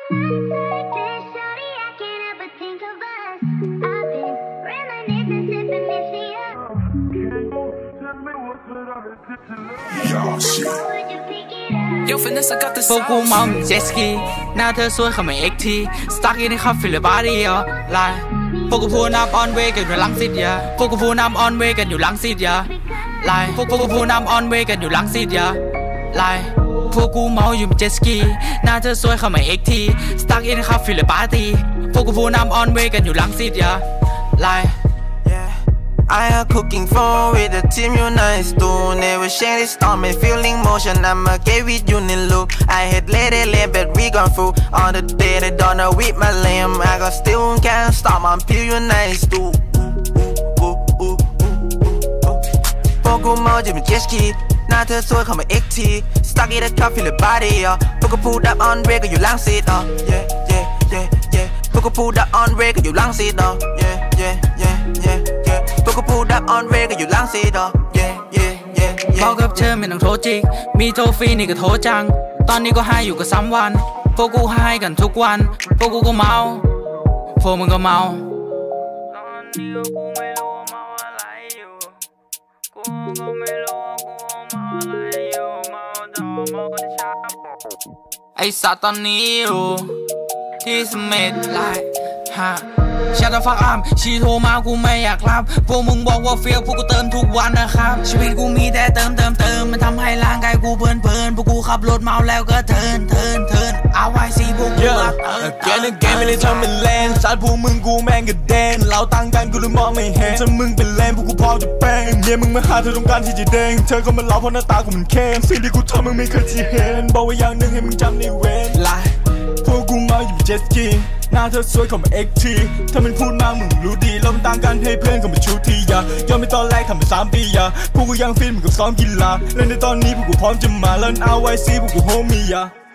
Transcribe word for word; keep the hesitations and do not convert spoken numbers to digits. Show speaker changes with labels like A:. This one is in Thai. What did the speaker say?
A: พวกกูเมาเจ็ตสกีหน้าเธอสวยเข้ามาเอ็กทีสตั๊กอยู่ในคาเฟ่หรือบาร์ดี้อ่ะไลน์พวกกูพูดน้ำออนเวกันอยู่หลังซิดยาพวกกูพูดน้ำออนเวกันอยู่หลังซิดยาไลน์พวกกูพูดน้ำออนเวกันอยู่หลังซิดยาไลน์พวกกูเมาอยู่เจ็ตสกีหน้าเธอสวยเข้ามาเอ็กทีสตั๊กอยู่ในคาเฟ่หรือบาร์ดี้พวกกูพูดน้ำออนเวกันอยู่หลังซิดยาไลน์
B: I have cooking phone with the team you nice to never share this storm and feeling motion I'ma get with you in loop I had let it let but we gone through on the day the donor with my lamb I got still can't stop I'm feel you nice too Pokemon Jimmy jet ski หน้าเธอสวยเข้ามา เอ็ก ที stuck in the car feel the body อ่ะพวกกูพูดดับ on break ก็อยู่หลังซีดอ่ะ yeah yeah yeah yeah พวกกูพูดดับ on break ก็อยู่หลังซีดอ่ะ yeah yeah yeah yeah yeah พวกกูพูดดับ on break ก็อยู่หลังซีดอ่ะ yeah yeah yeah yeah
A: บอกกับเธอไม่ต้องโทรจิกมีโทรฟรีนี่ก็โทรจังตอนนี้ก็ให้อยู่กับซ้ำวันพวกกูให้กันทุกวันพวกกูก็เมาพวกมึงก็เมาตอนนี้ก็กูไม่รู้เมาอะไรอยู่กูก็ไม่รู้กูเมาอะไรอยู่เมาต่อเมาก็ช้าไอสัตว์ตอนนี้อยู่ที่สเมธไลน์ฮะชัดฟักอัมชีโทรมากูไม่อยากรับพวกมึงบอกว่าเฟี้ยวพวกกูเติมทุกวันนะครับชีวิตกูมีแต่เติมเติมเติมมันทำให้ร่างกายกูเพลินเพลินพวกกูขับรถเมาแล้วก็เทินเทินเทินเอาไว้สิพวกกูมาเติมแกนั่นแกไม่ได้ทำเป็นแลนสัตว์พวกมึงกูแม่งกระเด็นเราตั้งกันกูเลยมองไม่เห็นถ้ามึงเป็นแลนพวกกูพร้อมจะแป้งเนี่ยมึงมาหาเธอต้องการที่จะเด้งเธอก็มาเล่าเพราะหน้าตากูมันเข้มสิ่งที่กูทำมึงไม่เคยที่เห็นบอกว่าอย่างหนึ่งให้มึงจำในเวนไลน์พวกกูเมาอยู่เจ็ตสกีหน้าเธอสวยของมา เอ็ก ที ถ้ามันพูดมากมึงรู้ดีเรามันต่างกันให้เพื่อนก็มาชูทียายอมไม่ตอนแรกทำมาสามปียาพวกกูยังฟินเหมือนกับซ้อมกีฬาเล่นในตอนนี้พวกกูพร้อมจะมาเล่นเอาไว้ซีพวกกูโฮมี่ยา